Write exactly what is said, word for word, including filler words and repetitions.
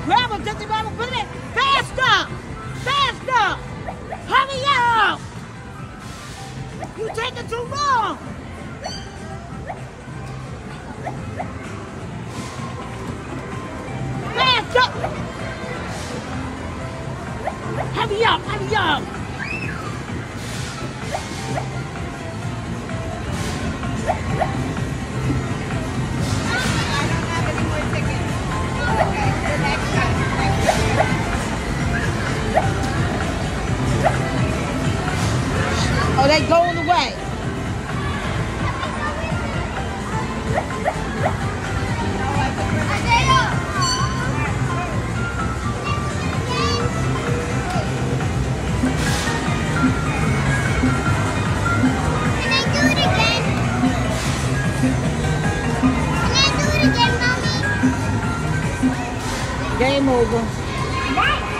grab him, just grab him, put it in. Faster! Faster! Hurry up! You're taking too long! Faster! Hurry up, hurry up! Oh, they going away. Can I do it again? Can I do it again, Mommy? Game over. Right.